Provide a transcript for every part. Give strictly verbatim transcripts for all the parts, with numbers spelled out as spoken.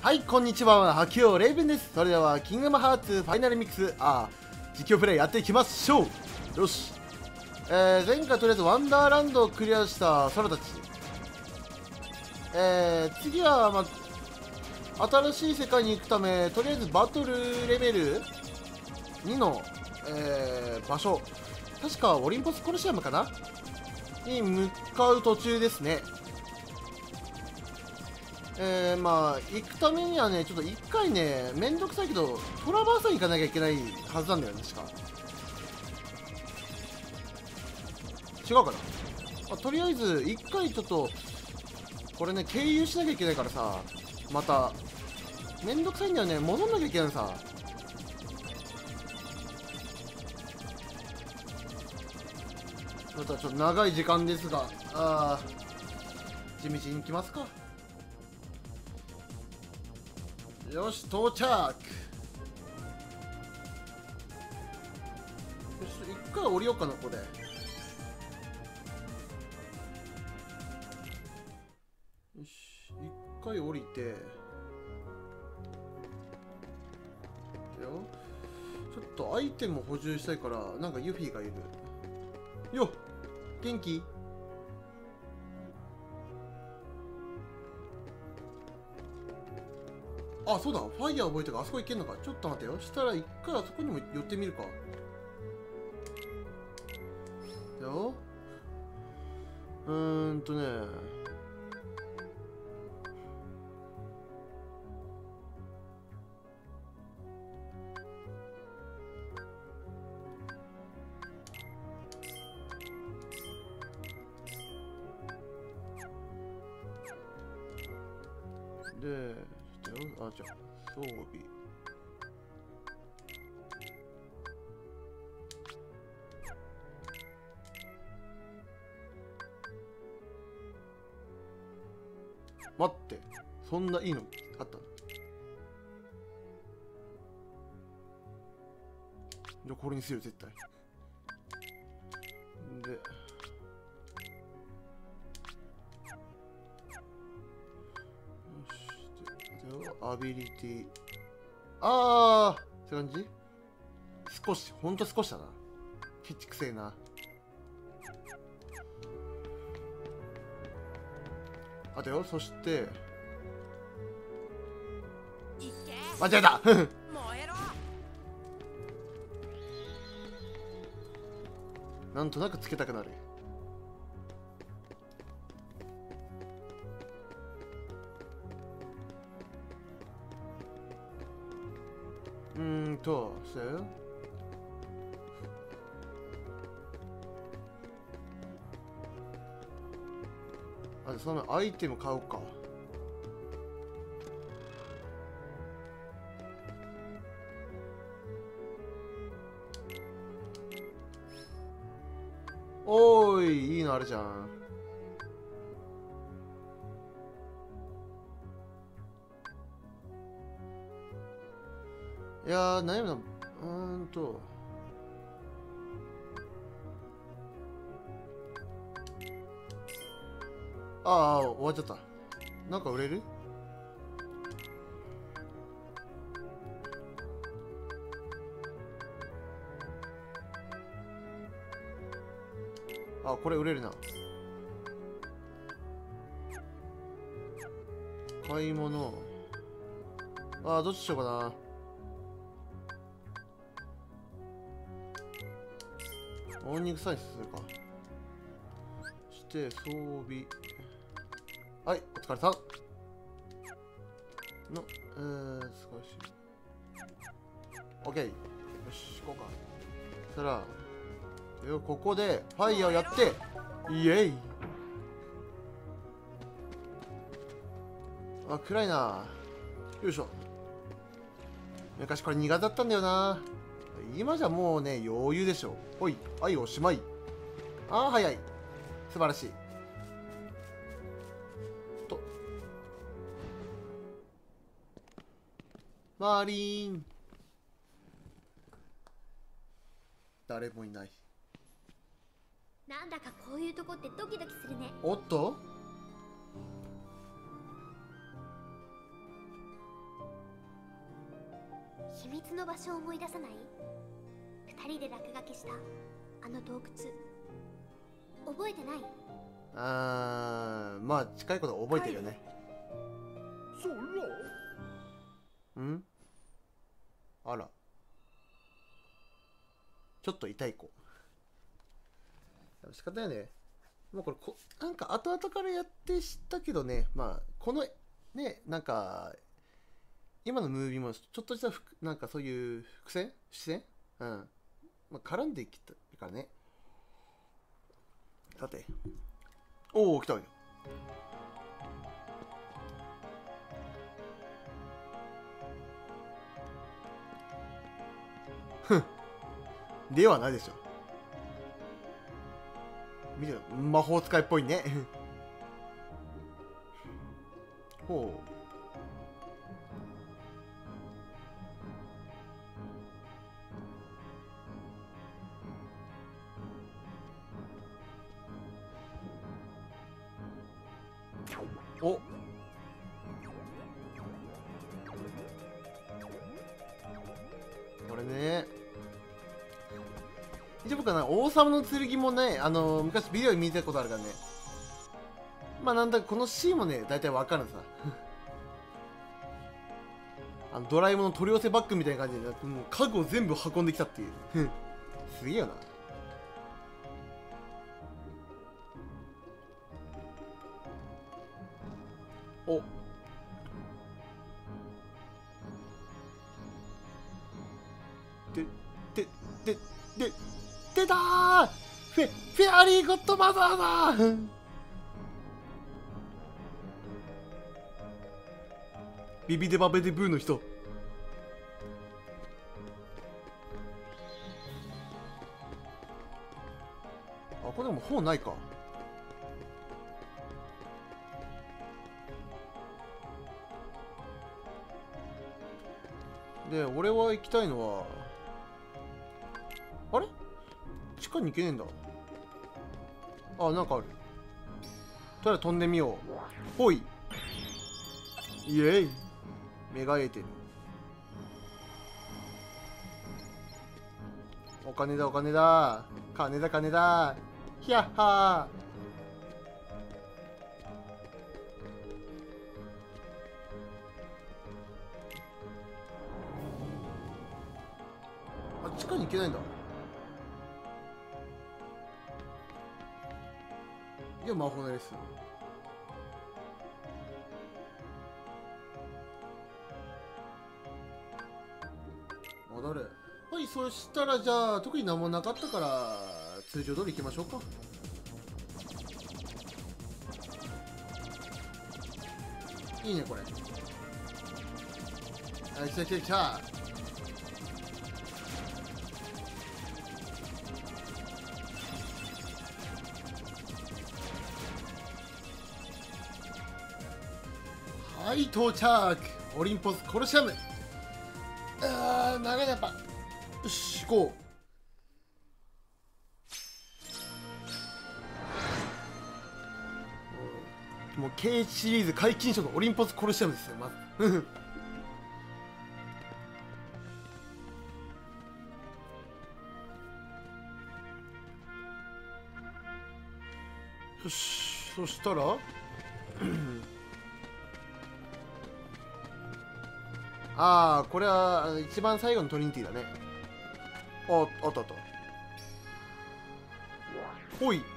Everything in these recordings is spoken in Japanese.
はい、こんにちは、ハキオレイブンです。それでは、キングダムハーツファイナルミックス、あー、実況プレイやっていきましょう。よし。えー、前回とりあえずワンダーランドをクリアした空たち。えー、次は、まあ、新しい世界に行くため、とりあえずバトルレベルにの、えー、場所。確かオリンポスコロシアムかなに向かう途中ですね。えー、まあ行くためにはね、ちょっと一回ね、めんどくさいけどトラバーサに行かなきゃいけないはずなんだよね、確か。違うかな、まあ、とりあえず一回ちょっとこれね、経由しなきゃいけないからさ、まためんどくさいんだよね、戻んなきゃいけないさ。またちょっと長い時間ですが、あー、地道に行きますか。よし、到着。よし、一回降りようかな、ここで。よし、一回降りて。よ、ちょっとアイテムを補充したいから、なんかユフィがいる。よっ、元気？あ、そうだ、ファイヤー覚えたからあそこ行けんのか。ちょっと待ってよ。したら一回あそこにも寄ってみるか。よ。うーんとね。で、ちょっとよ。あ、じゃあ、装備。待って、そんないいのあったの？じゃあこれにするよ、絶対。で、アビリティ、あー、そういう感じ。少し、ほんと少しだな。ピッチくせえな。あとよ、そして間違えたなんとなくつけたくなる。うーんと、そうあ、そのアイテム買おうか。おーい、いいのあるじゃん。いやー、悩むな。うーんとああ、終わっちゃった。なんか売れる？あ、これ売れるな。買い物。ああ、どっちしようかな。オーニングサイズするか。して装備。はい、お疲れさんの、えー、少し OK。 よし、行こうか。そしたらよ、ここでファイヤーやって、イエイ。あ、暗いな。よいしょ。昔これ苦手だったんだよな。今じゃもうね、余裕でしょ。ほい、はい、おしまい。あー、早い。素晴らしい。とマリーン、誰もいない。 なんだかこういうとこってドキドキするね。 おっと、 秘密の場所を思い出さない？二人で落書きしたあの洞窟、覚えてない？ あー、まあ近いこと覚えてるよね。 そらんあら、ちょっと痛い子。仕方ないね。もうこれこなんか後々からやって知ったけどね、まあこのね、なんか今のムービーもちょっとしたふなんかそういう伏線視線、うん、まあ、絡んできたからね。さて、おお来たよ。ふん、ではないでしょ。見て、魔法使いっぽいね。ほう。お、これね、大丈夫かな。王様の剣もね、あのー、昔ビデオで見たことあるからね。まあなんだかこのシーンもね、大体わかるさ。あのドラえもんの取り寄せバッグみたいな感じで、もう家具を全部運んできたっていう。すげえよな。お、で、で、で、で、出たー、フェ、フェアリーゴッドマザーだビビデバベデブーの人。あ、これでも本ないか。で、俺は行きたいのは、あれ地下に行けねえんだ。あ、なんかある。とりあえず飛んでみよう。ほい。イエイ。目がえてる。お金だお金だ。金だ金だ。ひゃっはー。あ、地下に行けないんだ。いや、魔法のレッスン。戻る。はい、そしたらじゃあ特に何もなかったから通常通り行きましょうか。いいねこれ。あ、来た来た来た。はい、到着。オリンポスコロシアム。あー、長いやっぱ。よし、行こう。もう ケーエイチ シリーズ解禁賞のオリンポスコロシアムですよ、まず。よし、そしたらああ、これは一番最後のトリニティだね。あ、あったあった。ほい。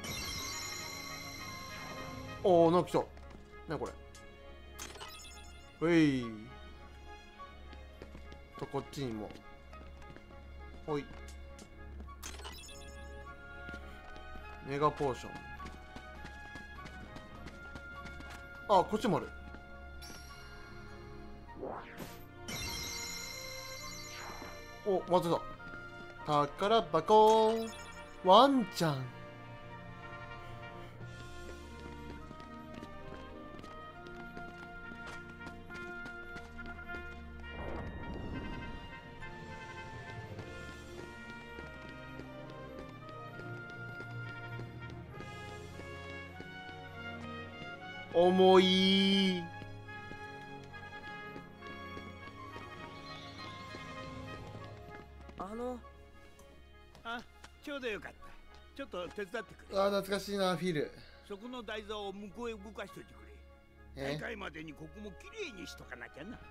おお、なんか来た。なにこれ。ほい。と、こっちにも。ほい。メガポーション。あ、こっちもある。お、まずだ。宝箱。ワンちゃん。重い。 あのあ、ちょうどよかった。ちょっと手伝ってくれ。 あー懐かしいな、フィル。 そこの台座を向こうへ動かしといてくれ。大え会までにここもきれいにしとかなきゃな。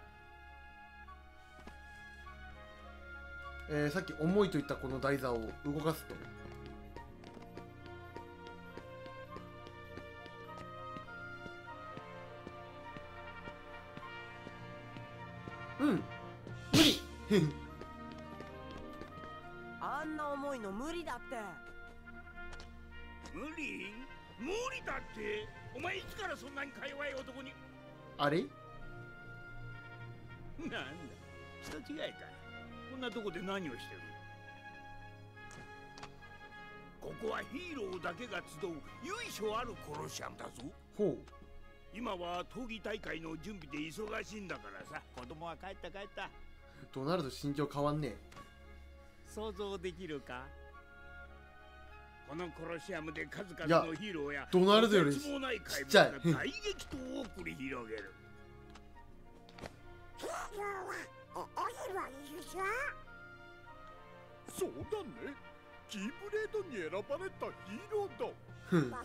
えー、さっき重いと言ったこの台座を動かすと。うん無理あんな重いの無理だって。 無理無理だって。お前いつからそんなにか弱い男に。 あれなんだ人違いか。こんなとこで何をしてる。ここはヒーローだけが集う由緒あるコロシアムだぞ。 ほう。 今は闘技大会の準備で忙しいんだからさ。子供は帰った帰った。 ドナルド心境変わんねえ。 想像できるか。このコロシアムで数々のヒーローやドナルドよりとてつもない怪物ちっちゃいが大激闘を繰り広げる。 そうだね。キーブレードに選ばれたヒーローだ。 ふん。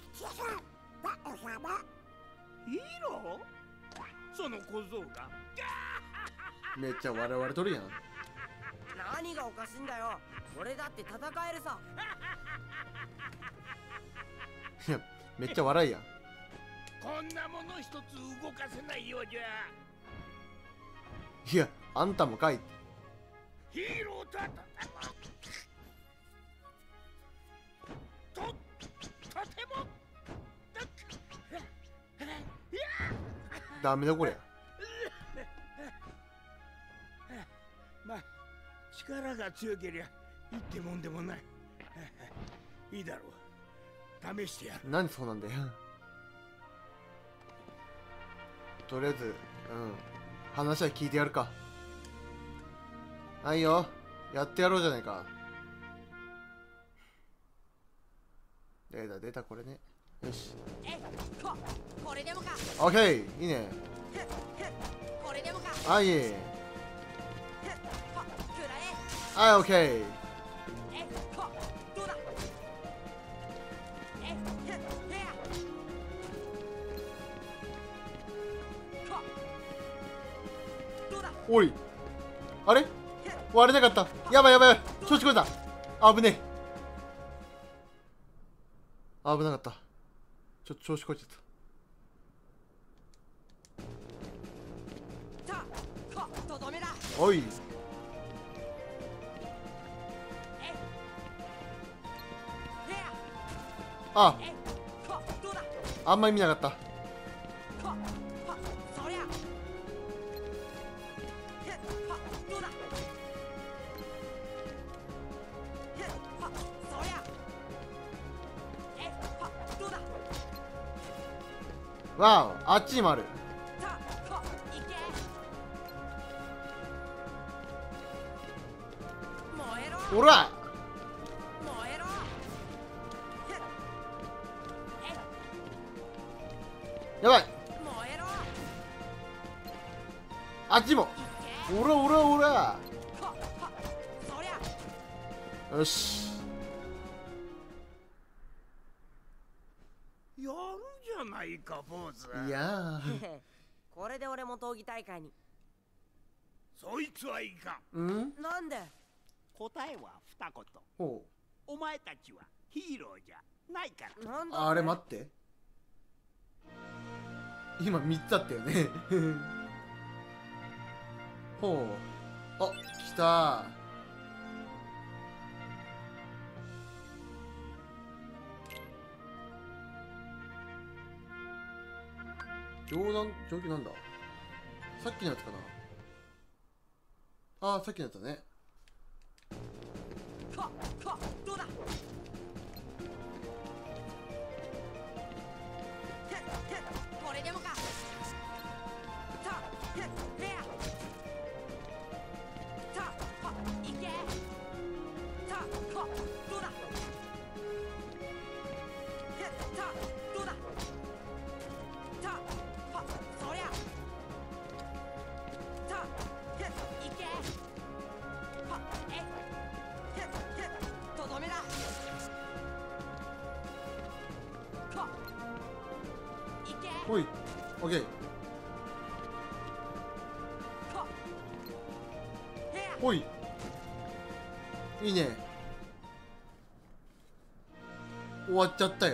ヒーロー？その小僧がめっちゃ笑われとるやん。 何がおかしいんだよ。俺だって戦えるさ。 いやめっちゃ笑いやん。 こんなもの一つ動かせないようじゃ。 いやあんたもかい。 ヒーローだととてもダメだこりゃ。 まあ力が強けりゃいいってもんでもない。いいだろう。試してやる。 何そうなんだよ。とりあえずうん話は聞いてやるか。はいよやってやろうじゃないか。出た出たこれね。よしえここれでもか。 オッケーいいね。 これでもか。 はいいい。 こくらはいオッケー。 え。えこどうだ。えへへやこどうだ。 おいあれ割れなかった。やばいやばい調子こいた。危ねえ。危なかった。ちょっと調子こいちゃった。 さあことどめだ。 おいえへやあえこどうだ。 あんまり見なかった。 ここそりゃへこどうだ。へこそりゃえこどうだ。 わおあっちにもある。 さあこいけ。燃えろほら燃えろ。えやばい燃えろ。 あっちもいけ。 おらおらおら。 ここそりゃよしやるじゃないか坊主。 いやこれで俺も闘技大会に。 そいつはいいか。 ーんなんで。 答えは二言。 ほお前たちはヒーローじゃないから。 なんだうあれ待って今みっつあったよねほうあ来た。冗談状況なんだ。さっきのやつかな。ああさっきのやつだね。 ここどうだ。へへこれでもか。さあへへやさあこいけ。さあこどうだ。へさあどうだ。さあこそりゃさあへいけ。こえほい、オッケー。ほい、いいね。終わっちゃったよ。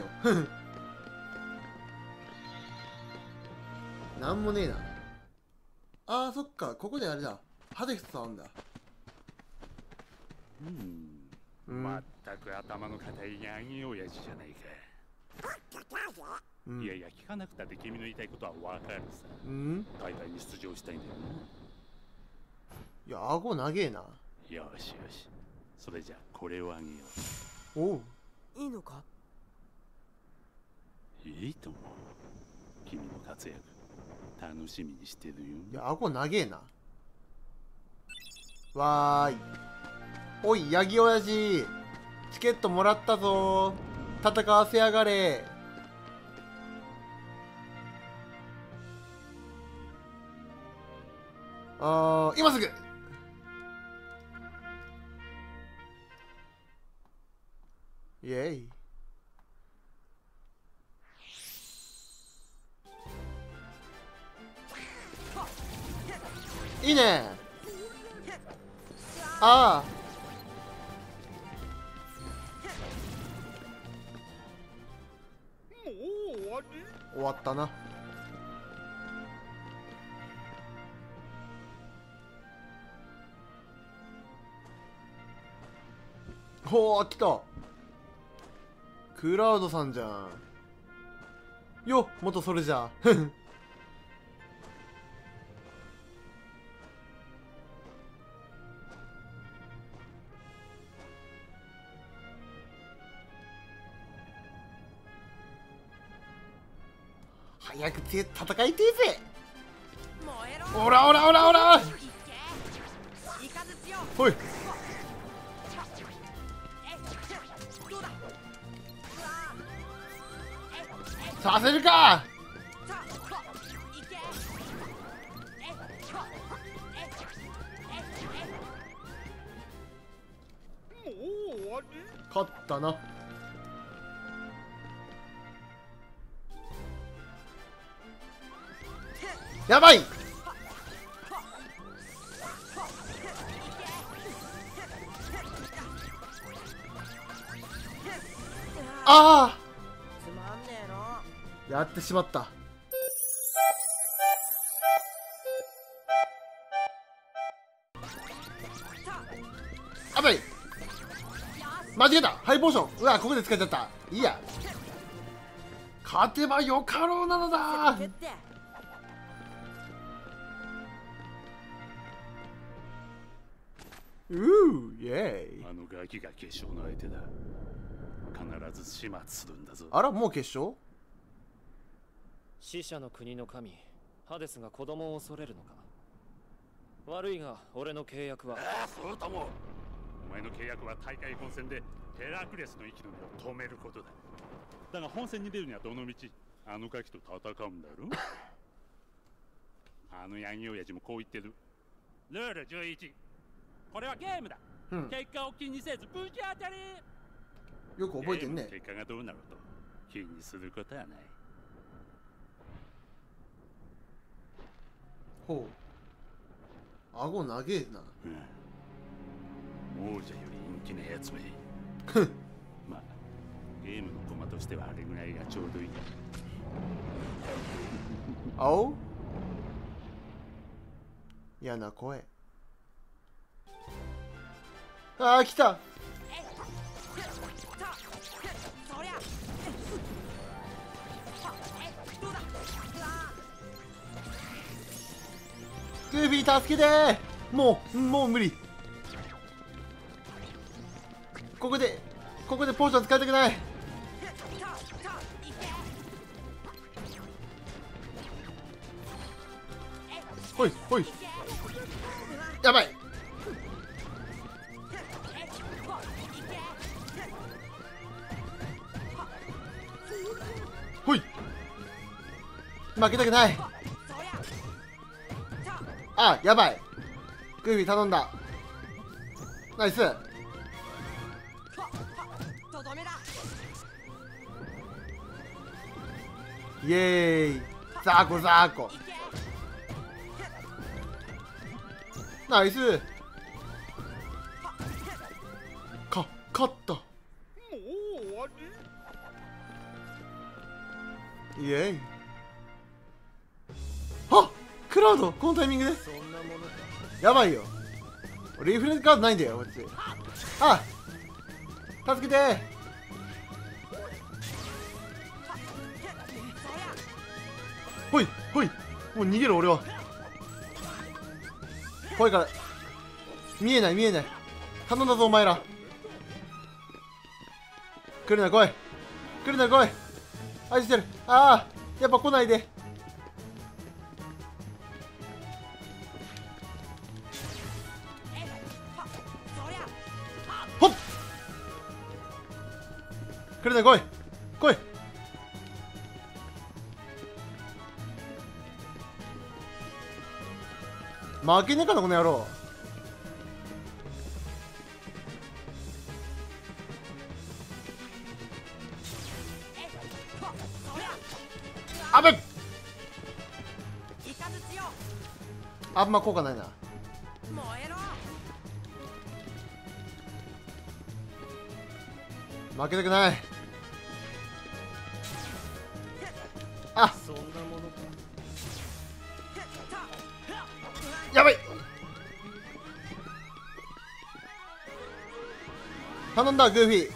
なんもねえな。あー、そっか、ここであれだ。ハデスさんだ。 うんうん、 まったく頭の固いヤギ親父じゃないか。 うん、 いやいや、聞かなくたって君の言いたいことはわかるさ。 うん、 大会に出場したいんだよな。 いや、顎長えな。 よしよし、それじゃあこれをあげよおう、 いいのか？ う。いいと思う。君の活躍楽しみにしてるよ。 いや、顎長えな。わーい。おい、ヤギ親父、チケットもらったぞ。戦わせやがれ。あー、今すぐ。イエイ。いいね。ああ、 もう終わり？ 終わったな。ほー、来た。クラウドさんじゃん。よ、元それじゃ。早くて戦いてえぜ。おらおらおらおら。ほい。させるか。 もう終わり？ 勝ったな。やばい。ああ、 つまんねえの。 やってしまった。やばい、間違えた。ハイポーション。うわ、ここで使っちゃった。いいや、勝てばよかろうなのだ。 決定。 うー、イエーイ。 あのガキが決勝の相手だ。必ず始末するんだぞ。 あら、もう決勝？ 死者の国の神ハデスが子供を恐れるのか。悪いが俺の契約は。 ああ、そうとも。お前の契約は大会本戦でヘラクレスの息の根を止めることだ。だが本戦に出るにはどのみちあのガキと戦うんだろ。あのヤギ親父もこう言ってる。ルールじゅういち、これはゲームだ、うん、結果を気にせずぶち当たり。 よく覚えてんね。 結果がどうなると気にすることはない。 ほう、顎長えな。 うん、王者より人気なやつめ。まあゲームの駒としてはあれぐらいがちょうどいい。 あお、嫌な声。ああ、来た。グーフィー助けてー。もうもう無理。ここでここでポーション使いたくない。ほいほい、やばい。ほい、負けたくない。あ、やばい。グーフィー頼んだ。ナイス。イエーイ。 ザーコザーコ。ナイス。か勝った。 もう終わり。 イエイ。あ、クラウドこのタイミングでそんなものか。 やばいよ。リフレカードないんだよこっち。あ、助けて。ほいほい、もう逃げる俺は。怖いから見えない見えない。頼んだぞお前ら。来るな来い来るな来い。愛してる。ああやっぱ来ないで。ほっ、来るな来い来い。負けねえかなこの野郎。あべっ、あんま効果ないな。負けたくない。あ、 そんなものか。 やばい。頼んだグーフィー。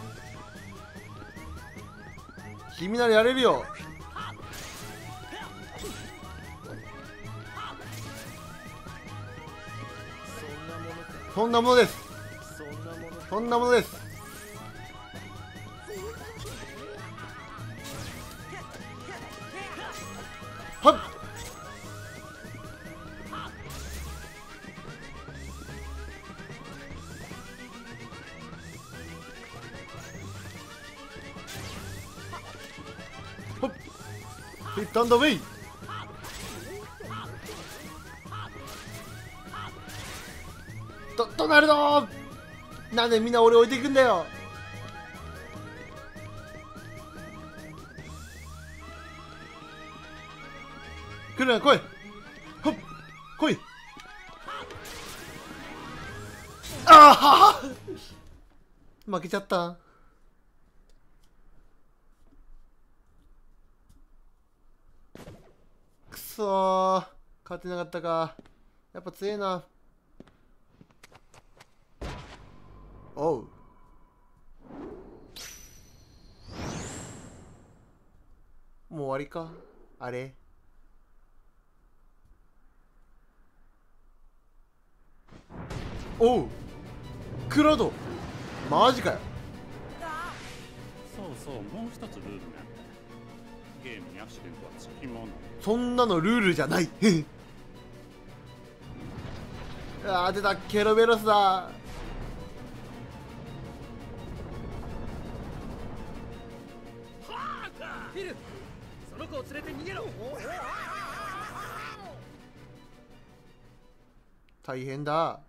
君ならやれるよ。そんなものです。 そんなものか。 そんなものです。はっ、ほっ、ヒットアンドウェイ。ドドナルド、なんでみんな俺置いていくんだよ。来るな来い。ほっ、来い。ああ負けちゃった。くそー、勝てなかったか。やっぱ強えな。おう、もう終わりかあれ。おう、クラウドマジかよ。 そうそう、もう一つルールなんだ。ゲームにアクシデントはつきもの。 そんなのルールじゃない。あー出た、ケロベロスだ。 フィル、その子を連れて逃げろ。 大変だ。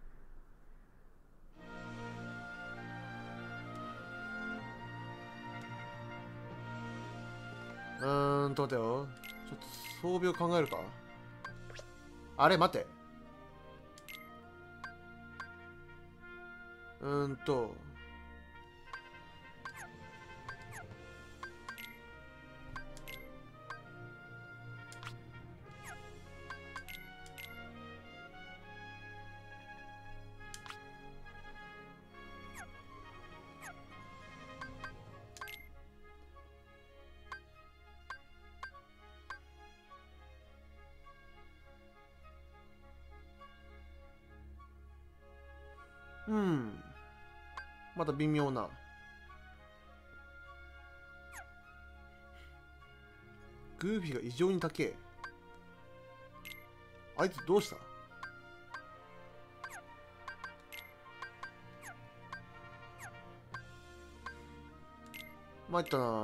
うーんと待てよ。ちょっと装備を考えるか。あれ待て。うーんとうん、また微妙な。グーフィーが異常に高え。あいつどうした？参ったな。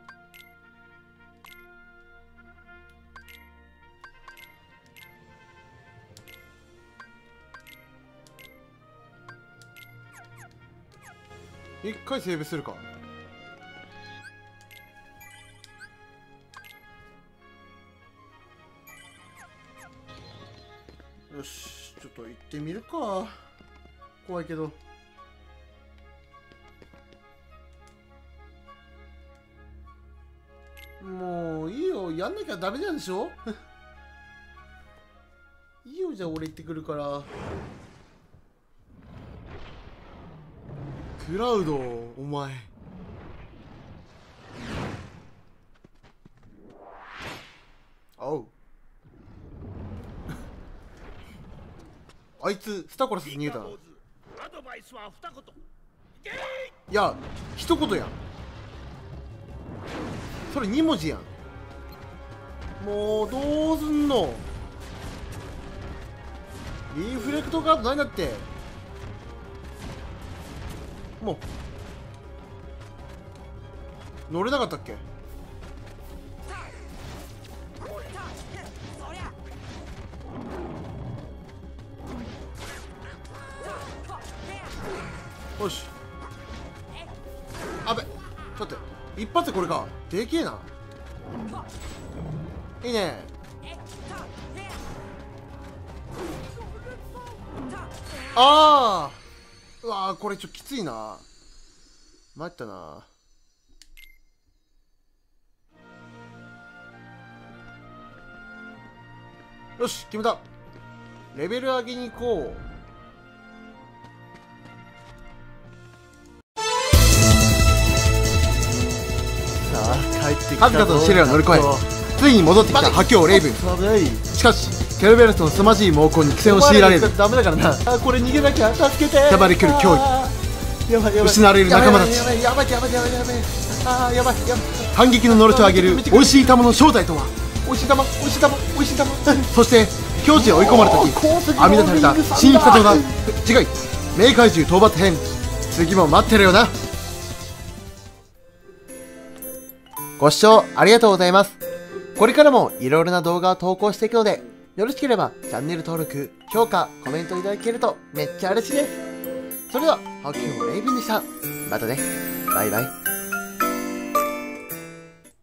一回セーブするか。 よし、ちょっと行ってみるか。怖いけど。もういいよ、やんなきゃダメなんでしょいいよ、じゃあ俺行ってくるから。クラウド、お前おうあいつスタコラスに逃げたな。 アドバイスは二言。 いや一言やん、それに文字やん。もうどうすんの。リフレクトカードないんだって。もう乗れなかったっけ。よし、あべ、ちょっと待って、一発でこれか。でけえな。いいね。ああ、うわー、これちょっときついな。参ったな。よし、決めた。レベル上げに行こう。 さあ帰ってき数々の試練を乗り越え、ついに戻ってきた破境レイブン。しかしケルベロスの凄まじい猛攻に苦戦を強いられる。 ダメだからな。あ、これ逃げなきゃ。助けて。 迫り来る脅威、 やばいやばい、 失われる仲間たち。 やばいやばいやばいやばいやばい。あーやばいやばい。 反撃ののろしを上げる美味しい玉の正体とは。 おいしい玉、おいしい玉、おいしい玉。 そして境地へ追い込まれた時、編み出された新北島が違い冥界獣討伐編。次も待ってるよな。ご視聴ありがとうございます。これからもいろいろな動画を投稿していくので、よろしければチャンネル登録、評価、コメントいただけるとめっちゃ嬉しいです。それでは、ハキューレイブンでした。またね。バイバイ。